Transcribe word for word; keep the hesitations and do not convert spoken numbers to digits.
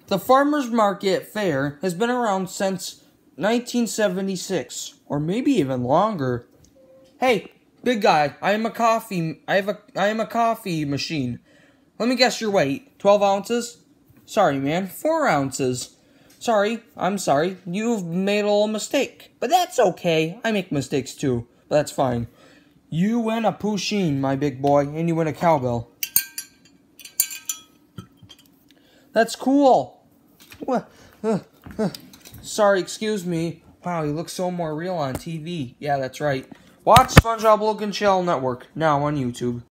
The farmer's market fair has been around since nineteen seventy-six, or maybe even longer. Hey, big guy, I am a coffee, I have a, I am a coffee machine. Let me guess your weight. twelve ounces? Sorry, man, four ounces. Sorry, I'm sorry, you've made a little mistake. But that's okay, I make mistakes too, but that's fine. You win a Pusheen, my big boy, and you win a cowbell. That's cool. Uh, uh, sorry, excuse me. Wow, he looks so more real on T V. Yeah, that's right. Watch Spongebob Logan Channel Network, now on YouTube.